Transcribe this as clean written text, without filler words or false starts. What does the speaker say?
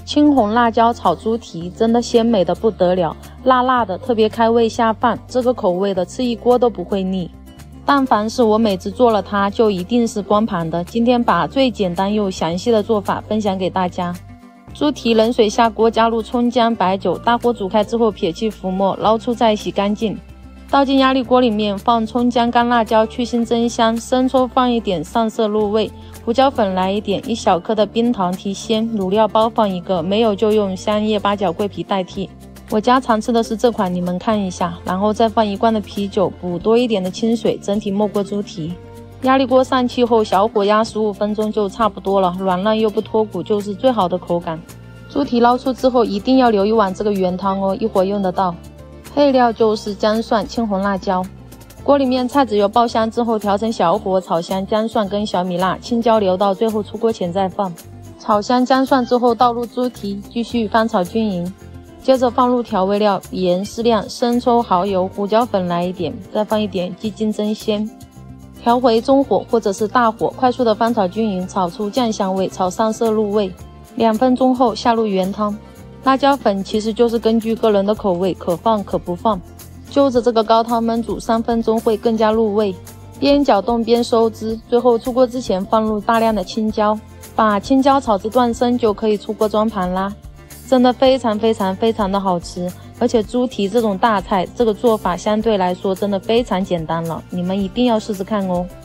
青红辣椒炒猪蹄真的鲜美的不得了，辣辣的特别开胃下饭，这个口味的吃一锅都不会腻。但凡是我每次做了它，就一定是光盘的。今天把最简单又详细的做法分享给大家。猪蹄冷水下锅，加入葱姜白酒，大锅煮开之后撇去浮沫，捞出再洗干净。倒进压力锅里面，放葱姜干辣椒去腥增香，生抽放一点上色入味，胡椒粉来一点，1小颗的冰糖提鲜，卤料包放一个，没有就用香叶、八角、桂皮代替。我家常吃的是这款，你们看一下。然后再放1罐的啤酒，补多一点的清水，整体没过猪蹄。压力锅上气后，小火压15分钟就差不多了，软烂又不脱骨，就是最好的口感。猪蹄捞出之后，一定要留一碗这个原汤哦，一会儿用得到。配料就是姜蒜、青红辣椒。锅里面菜籽油爆香之后，调成小火炒香姜蒜跟小米辣，青椒留到最后出锅前再放。炒香姜蒜之后，倒入猪蹄，继续翻炒均匀。接着放入调味料，盐适量，生抽、蚝油、胡椒粉来一点，再放一点鸡精增鲜。调回中火或者是大火，快速的翻炒均匀，炒出酱香味，炒上色入味。2分钟后下入原汤。辣椒粉其实就是根据个人的口味，可放可不放。就着这个高汤焖煮3分钟会更加入味。边搅动边收汁，最后出锅之前放入大量的青椒，把青椒炒至断生就可以出锅装盘啦。真的非常的好吃，而且猪蹄这种大菜，这个做法相对来说真的非常简单了，你们一定要试试看哦。